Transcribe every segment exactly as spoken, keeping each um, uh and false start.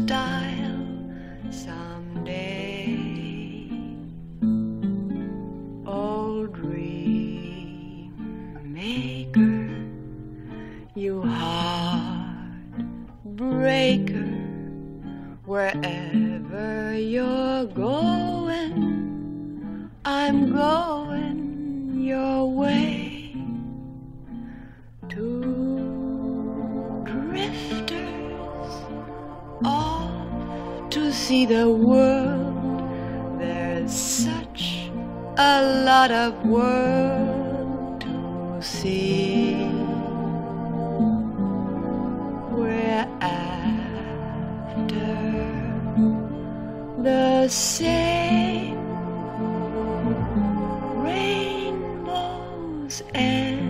style someday. Oh, dream maker, you heartbreaker, wherever you're going, I'm going your way. Two drifters off to see the world. There's such a lot of world to see. We're after the same rainbows and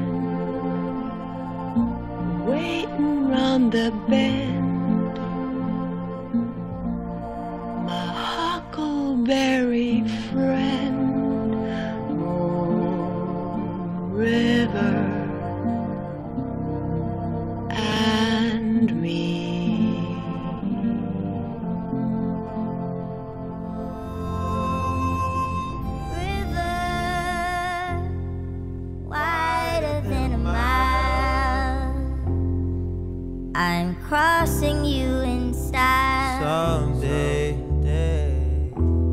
waiting round the bend. My huckleberry friend, Moon River and me. I'm crossing you in style. Someday, day,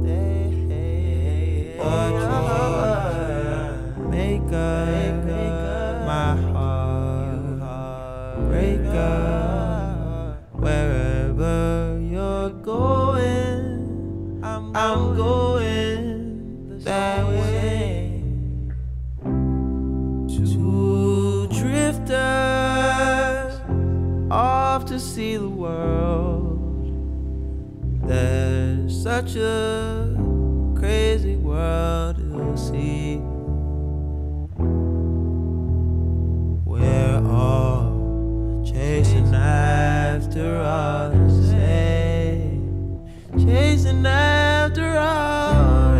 day, but you make up my heart, break up. Wherever you're going, I'm, I'm going that way. Two drifters off to see the world. There's such a crazy world to see. We're all chasing after all the same, chasing after all.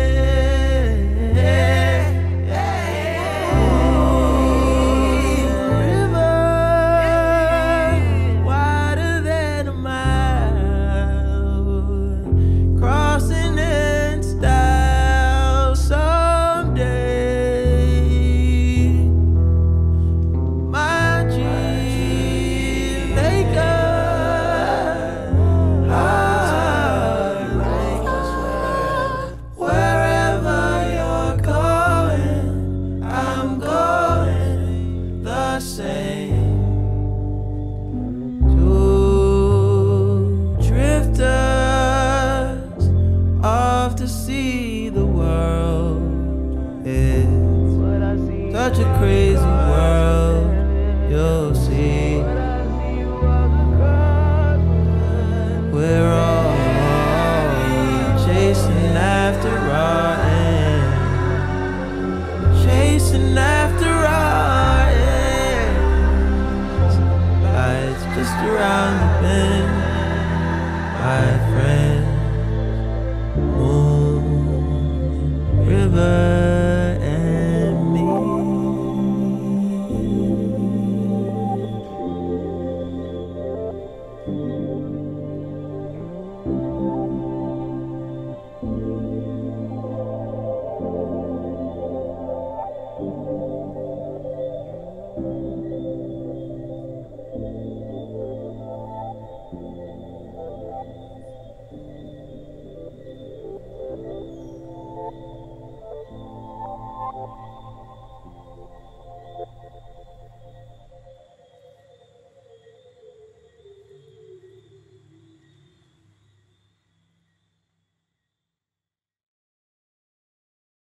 See the world, it's such a crazy world. You'll see, we're all chasing after our end, chasing after our ends. Life's just around the bend, my friend. Moon River.